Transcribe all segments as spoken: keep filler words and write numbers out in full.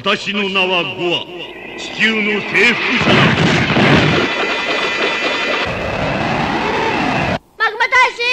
私の名はゴア、地球の征服者だ。 マグマ大使。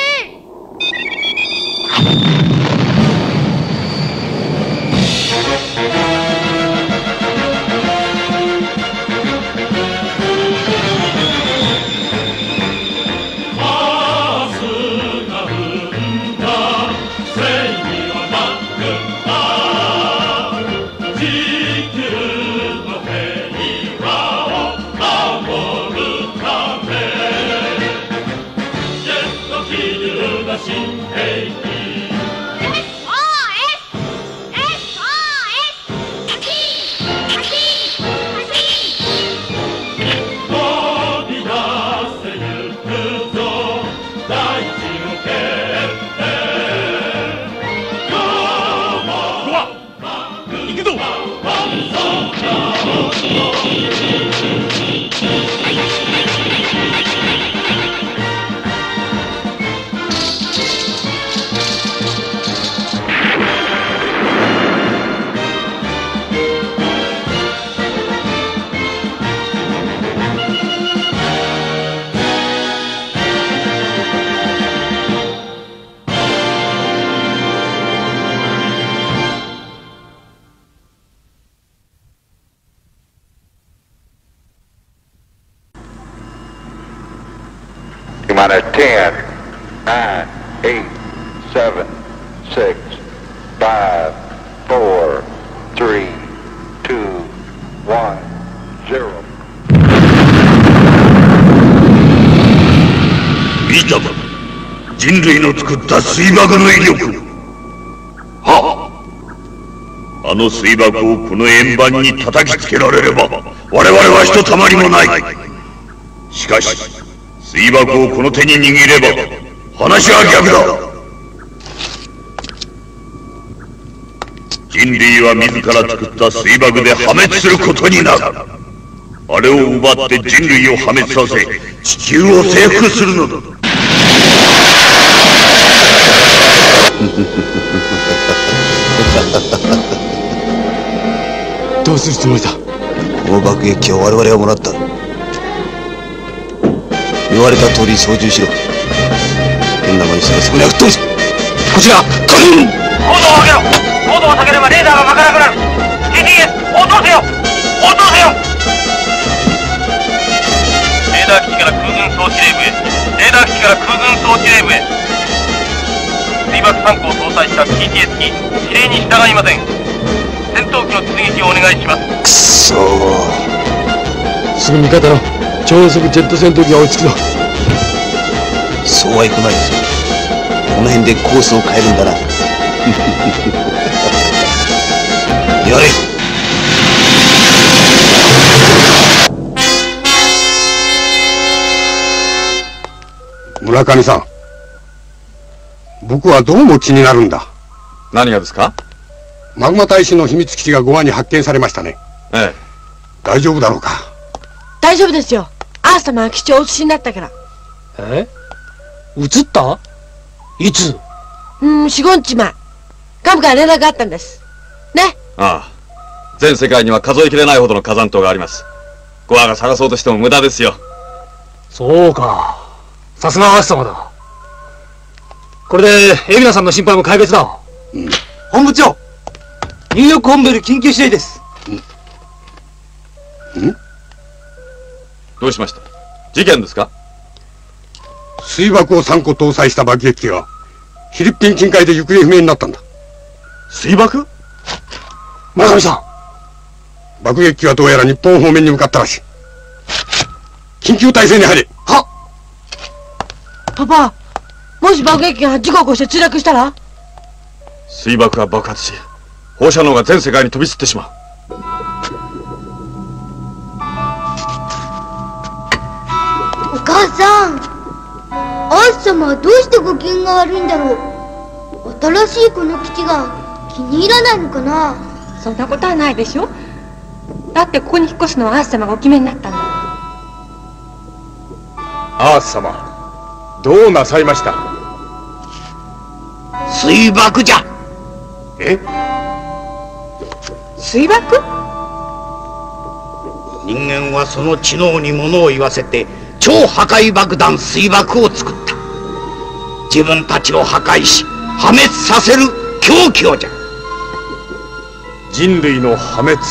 ten, nine, eight, seven, six, five, four, three, two, one, zero. 見たか、人類の作った水爆の威力。はあ、あの水爆をこの円盤に叩きつけられれば我々はひとたまりもない。しかし水爆をこの手に握れば話は逆だ。人類は自ら作った水爆で破滅することになる。あれを奪って人類を破滅させ地球を征服するのだ。 どうするつもりだ。 この爆撃機を我々がもらった。言われた通り操縦しろ。変な真似したらそこには吹っ飛ぶぞ。こちらカン。 高度を上げろ。高度を下げればレーダーが巻かなくなる。 ティーティーエス 応答せよ。応答せよ。レーダー基地から空軍総司令部へ。レーダー基地から空軍総司令部へ。水爆さんこを搭載した ティーティーエス 機指令に従いません。戦闘機の追撃をお願いします。 くそー。 すぐ味方の超速ジェット戦闘機が追いつくぞ。 そうはいかないぞ。この辺でコースを変えるんだな。やれ。 村上さん、僕はどうも気になるんだ。 何がですか？ マグマ大使の秘密基地がゴアに発見されましたね。 ええ。 大丈夫だろうか？ 大丈夫ですよ。アーサマが基地をお移しになったから。 え？移った？いつ？ うん、四五日前。幹部から連絡があったんです。ね。 ああ。全世界には数えきれないほどの火山島があります。ゴアが探そうとしても無駄ですよ。 そうか。さすがアーサマだ。これで海老名さんの心配も解決だ。 うん。 本部長、ニューヨーク本部より緊急指令です。 うん。ん？ どうしました？事件ですか？ 水爆をさんこ搭載した爆撃機がフィリピン近海で行方不明になったんだ。 水爆？ 村上さん、爆撃機はどうやら日本方面に向かったらしい。緊急態勢に入れ。 はっ。パパ、もし爆撃機が事故を起こして墜落したら？ 水爆が爆発し放射能が全世界に飛び散ってしまう。 お母さん、アース様はどうしてご機嫌が悪いんだろう。新しいこの基地が気に入らないのかな。 そんなことはないでしょ。だってここに引っ越すのはアース様がお決めになったんだ。 アース様、どうなさいました？ 水爆じゃ。 え？ 水爆？ 人間はその知能に物を言わせて超破壊爆弾水爆を作った。自分たちを破壊し破滅させる狂気をじゃ。 人類の破滅。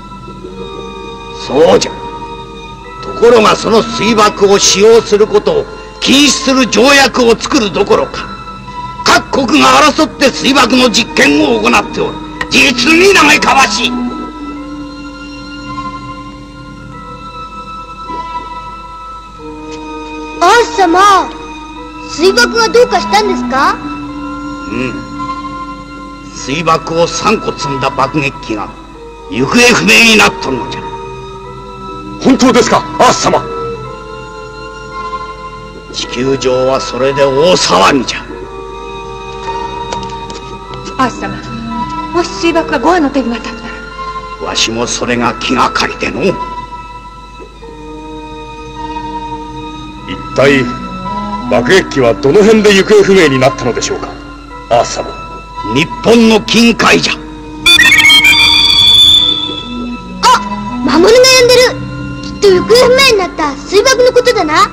そうじゃ。ところがその水爆を使用することを禁止する条約を作るどころか、各国が争って水爆の実験を行っておる。実に嘆かわしい。 アース様、水爆がどうかしたんですか？ うん。水爆をさんこ積んだ爆撃機が行方不明になっとるのじゃ。 本当ですか、アース様？ 地球上はそれで大騒ぎじゃ。 アース様、もし水爆がゴアの手に渡ったら。 わしもそれが気がかりでの。 一体爆撃機はどの辺で行方不明になったのでしょうか、アース様。 日本の近海じゃ。 あ、守が呼んでる。きっと行方不明になった水爆のことだな。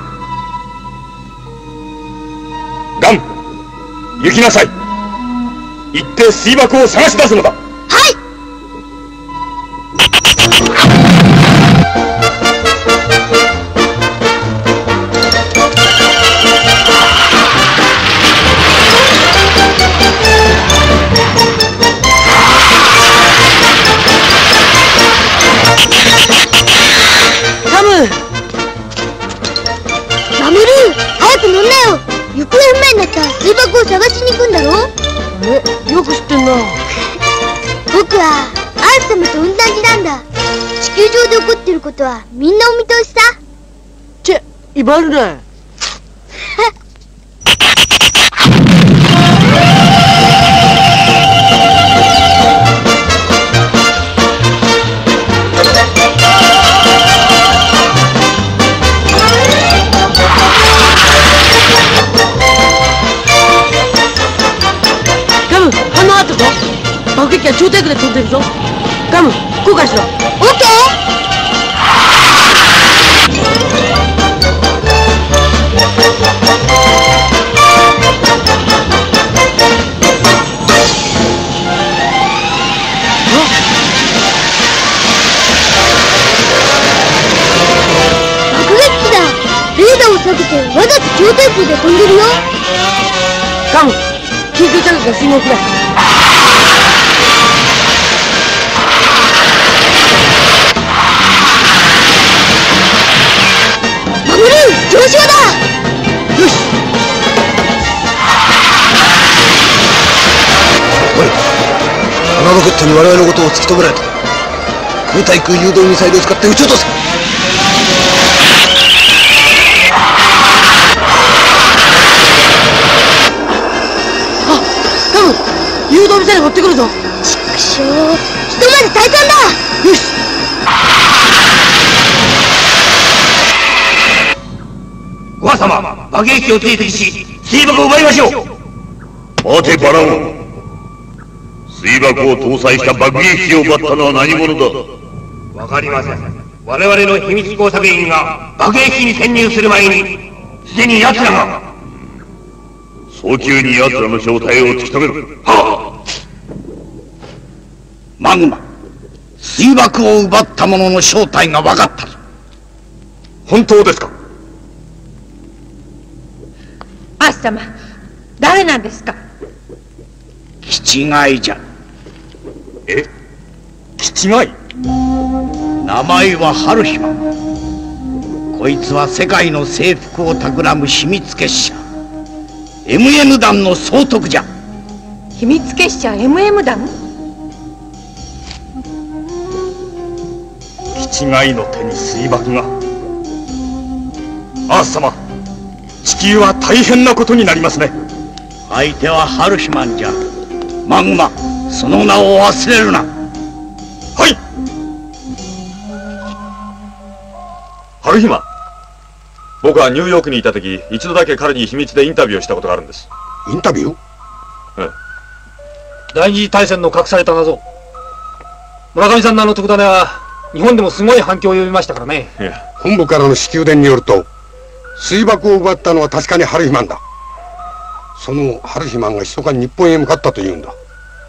ガン、行きなさい。行って水爆を探し出すのだ。 はい。 タム、 マモル、早く乗んなよ。行方不明になった水爆を探しに行くんだろ。 え、よく知ってんな。 僕はアース様と同じなんだ。地球上で起こってることはみんなお見通しさ。 チェ、威張るな。爆撃機は超低空で飛んでるぞ。ガム、後悔しろ。オッケー。爆撃機だ。レーダーを下げてわざと超低空で飛んでるよ。ガム、緊急着陸の信号をくれ。上昇だ。よし。 おい、あのロケットに我々のことを突き止められた。空対空誘導ミサイルを使って撃ち落とせ。 あ、ガム、誘導ミサイル持ってくるぞ。 ちくしょう、ひとまず体感だ。 よし。 ゴア様、爆撃機を追跡し水爆を奪いましょう。 待てバラオ。水爆を搭載した爆撃機を奪ったのは何者だ？ わかりません。我々の秘密工作員が爆撃機に潜入する前にすでに奴らが。 早急に奴らの正体を突き止めろ。はあ。 マグマ、水爆を奪った者の正体が分かったぞ。 本当ですか？ アース様、誰なんですか？ 気違いじゃ。 え？気違い？ 名前は春姫。こいつは世界の征服を企む秘密結社 エムエム 団の総督じゃ。 秘密結社 エムエム 団？ 気違いの手に水爆が。アース様、地球は大変なことになりますね。 相手はハルヒマンじゃ。マグマ、その名を忘れるな。 はい。ハルヒマン、 僕はニューヨークにいた時、一度だけ彼に秘密でインタビューをしたことがあるんです。 インタビュー？ ええ。 第二次大戦の隠された謎、 村上さんのあの特ダネは日本でもすごい反響を呼びましたからね。 いや、本部からの支給伝によると水爆を奪ったのは確かに春日マンだ。その春日マンが密かに日本へ向かったというんだ。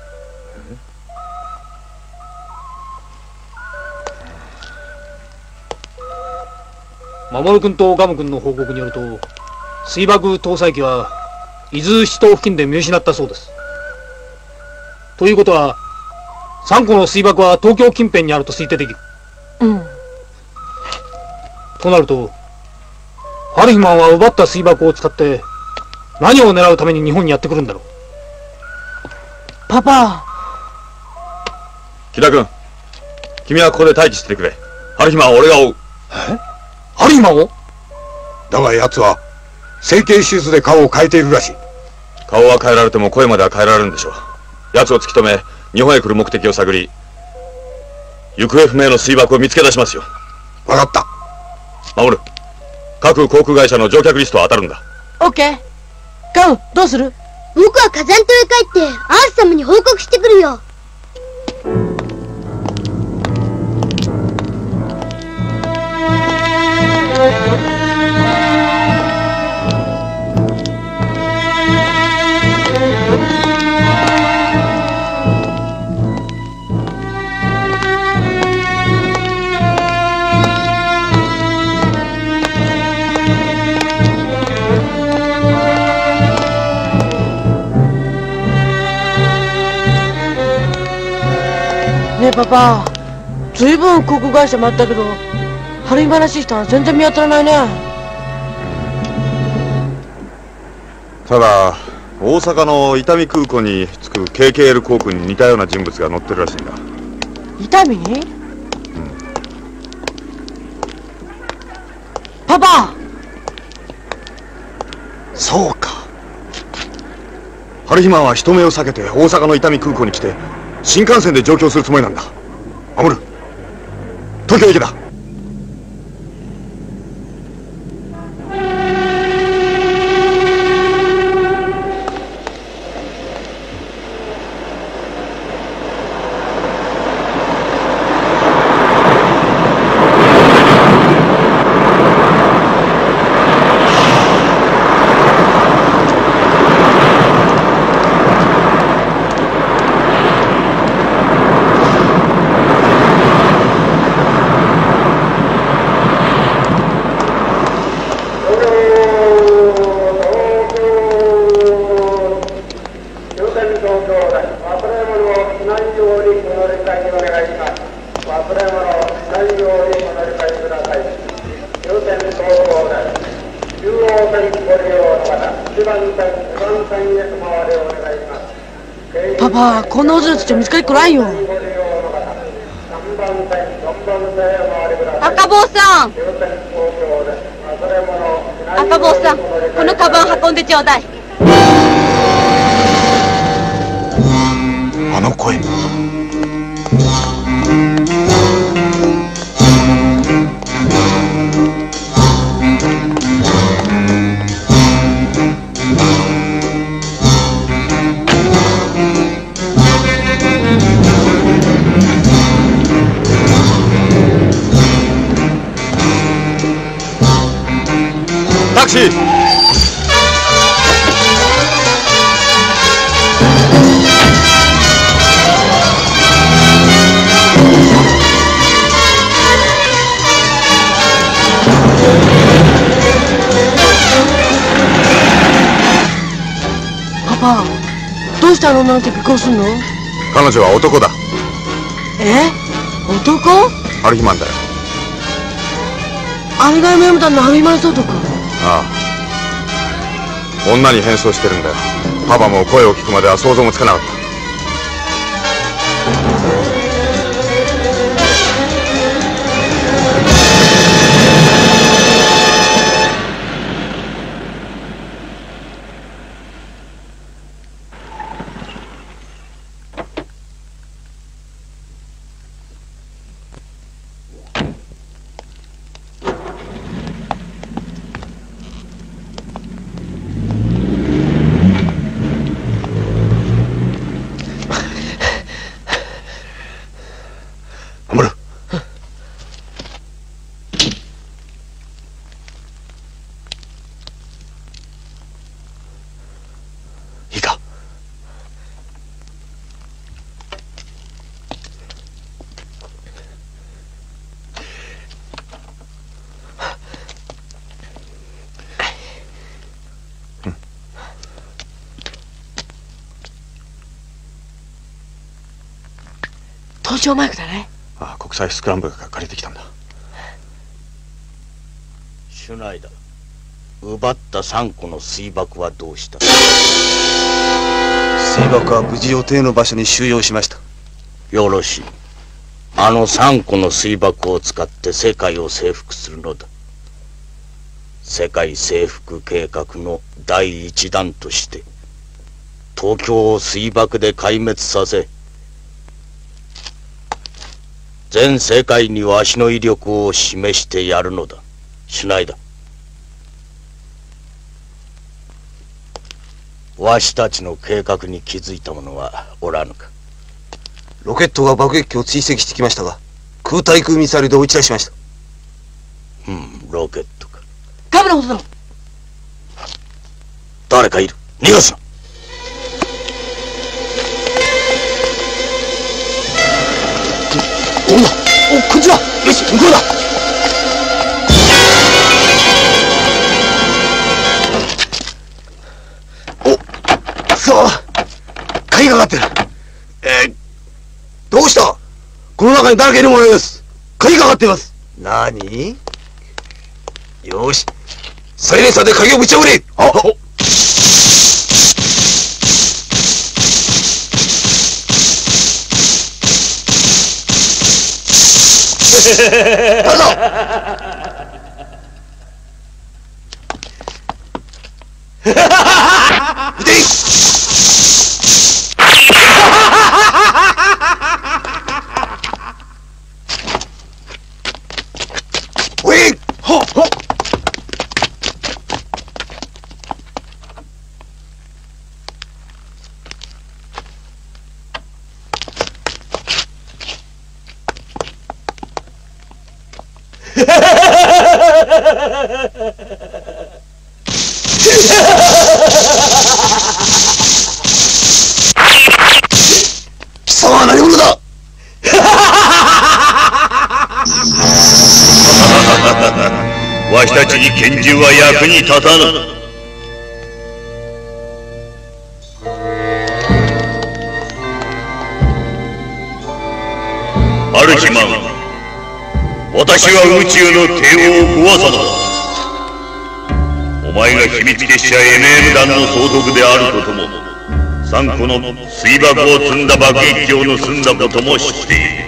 守君とガム君の報告によると、水爆搭載機は伊豆七島付近で見失ったそうです。ということはさんこの水爆は東京近辺にあると推定できる。 うん。 となると春日マンは奪った水爆を使って何を狙うために日本にやってくるんだろう。 パパ。 木田君、君はここで待機しててくれ。春日マンは俺が追う。 え？春日マンを？ だが奴は整形手術で顔を変えているらしい。 顔は変えられても声までは変えられるんでしょう。奴を突き止め日本へ来る目的を探り、行方不明の水爆を見つけ出しますよ。 分かった。 守る。各航空会社の乗客リストは当たるんだ。 オッケー。ガウ、どうする？ 僕は火山島へ帰ってアース様に報告してくるよ。 ねえパパ、ずいぶん航空会社回ったけど春日話したら全然見当たらないね。 ただ大阪の伊丹空港に着く ケーケーエル 航空に似たような人物が乗ってるらしいんだ。 伊丹に？うん。パパ。 そうか。春日マンは人目を避けて大阪の伊丹空港に来て新幹線で上京するつもりなんだ。守る。東京行けだ。 パパ、こんな大勢の土見つかりっこないよ。 赤坊さん、赤坊さん、このカバン運んでちょうだい。 あの声。タクシー。 パパ、どうしてあの女の人尾行すんの？ 彼女は男だ。 え？男？ 春日マンだよ。 あれが夢見たの春日マン相当か。 ああ、女に変装してるんだよ。パパも声を聞くまでは想像もつかなかった。 東証マイクだね。 ああ、国際スクランブルが借りてきたんだ。 シュナイダー、奪ったさんこの水爆はどうした？ 水爆は無事予定の場所に収容しました。 よろしい。あのさんこの水爆を使って世界を征服するのだ。世界征服計画の第一弾として東京を水爆で壊滅させ、全世界にわしの威力を示してやるのだ。シュナイダー、わしたちの計画に気づいた者はおらぬか？ ロケットが爆撃機を追跡してきましたが、空対空ミサイルで撃ち出しました。 うん、ロケットか。 カメラ戻ろう。 誰かいる。逃がすな。 どうだ。お、こっちだ。よし、向こうだ。お、そうだ。鍵がかかってる。えー、どうした？この中に誰かいるものです。鍵がかかっています。なに？よし。サイレンサーで鍵をぶち破れ。あっ。どうぞ。撃て。おい。はっはっ。貴様は何者だ。 わしたちに拳銃は役に立たぬ。アルヒマン、私は宇宙の帝王ゴア様だ。お前が秘密結社 エムエム 団の総督であることも、さんこの水爆を積んだ爆撃機を盗んだことも知っている。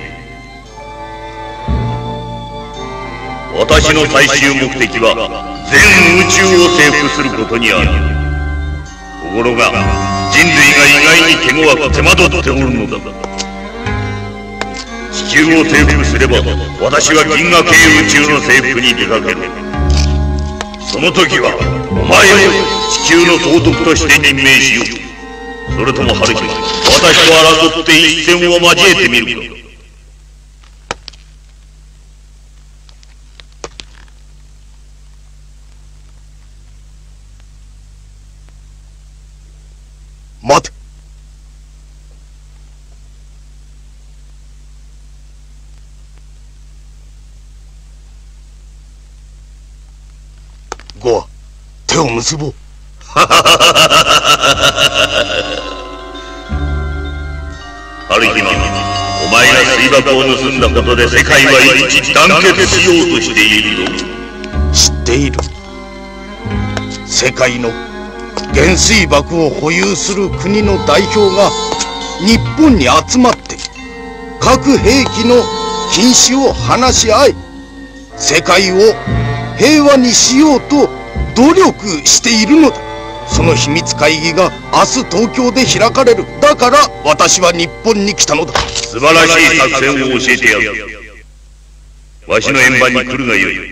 私の最終目的は全宇宙を征服することにある。ところが人類が意外に手強く手間取っておるのだ。地球を征服すれば私は銀河系宇宙の征服に出かける。その時はお前を地球の総督として任命しよう。それとも春日、私と争って一戦を交えてみるか。 待て。ゴア、手を結ぼう。 春日マン、お前が水爆を盗んだことで世界は一致団結しようとしているぞ。 知っている。世界の原水爆を保有する国の代表が日本に集まって核兵器の禁止を話し合い、世界を平和にしようと努力しているのだ。その秘密会議が明日東京で開かれる。だから私は日本に来たのだ。 素晴らしい作戦を教えてやる。わしの円盤に来るがよい。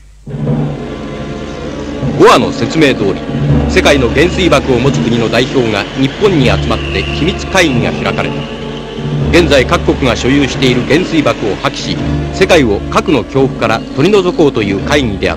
ゴアの説明通り、世界の原水爆を持つ国の代表が日本に集まって秘密会議が開かれた。現在各国が所有している原水爆を破棄し、世界を核の恐怖から取り除こうという会議であった。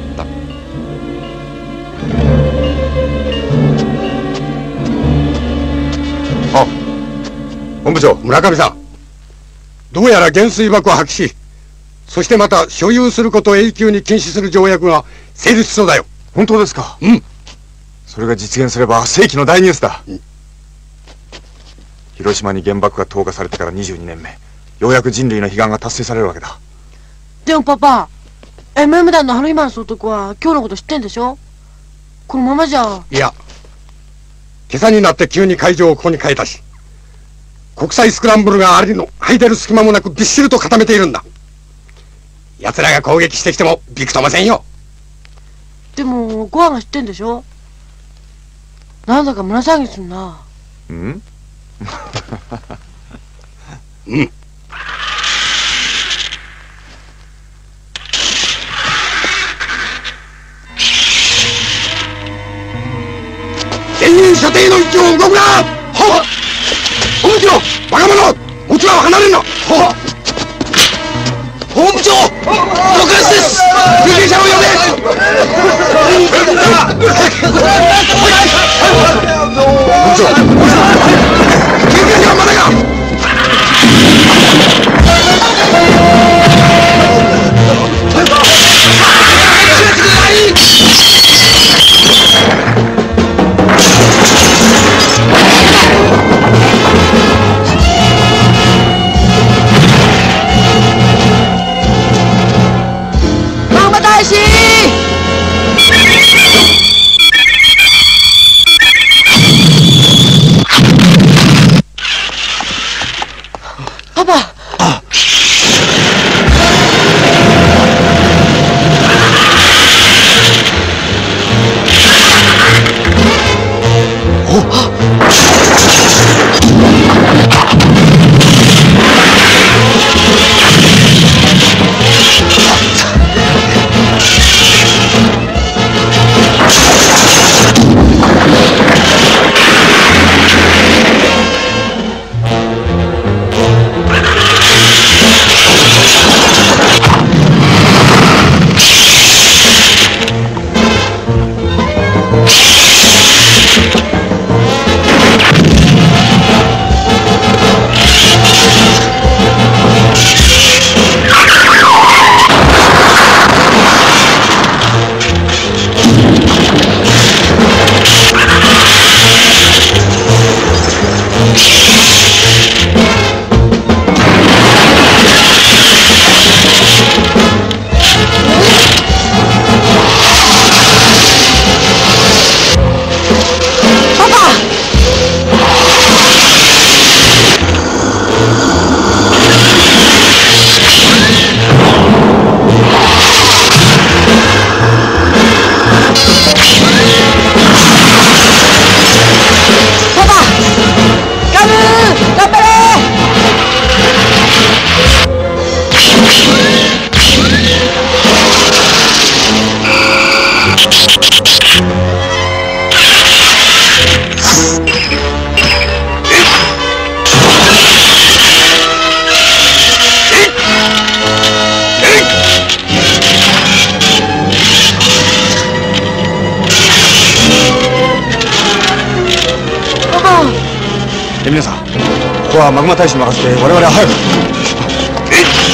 あ、本部長、村上さん。どうやら原水爆を破棄し、そしてまた所有することを永久に禁止する条約が成立しそうだよ。 本当ですか？ うん。 それが実現すれば世紀の大ニュースだ。うん、広島に原爆が投下されてからにじゅうにねんめ、 ようやく人類の悲願が達成されるわけだ。 でもパパ、エムエム 団のハルイマンス男は今日のこと知ってんでしょ？このままじゃ。 いや、今朝になって急に会場をここに変えたし、国際スクランブルがありの入れる隙間もなくびっしりと固めているんだ。奴らが攻撃してきてもびくともせんよ。 でもゴアが知ってんでしょ？なんだか胸騒ぎするな。 うんうん。全員射程の位置を動くな。はっ。本部長、若者、持ち場を離れるな。はっ。本部長、動かしです。救急車を呼べ。本部長、救急車はまだか。 マンマ大使！パパ！あ皆さん、ここはマグマ大使に任せて我々は早く。えっ